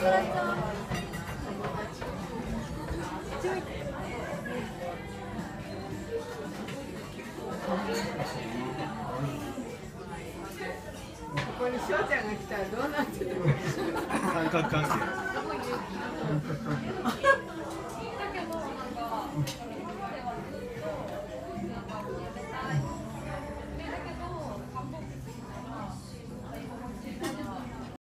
ここに翔ちゃんが来たらどうなってるの？ 三角関係。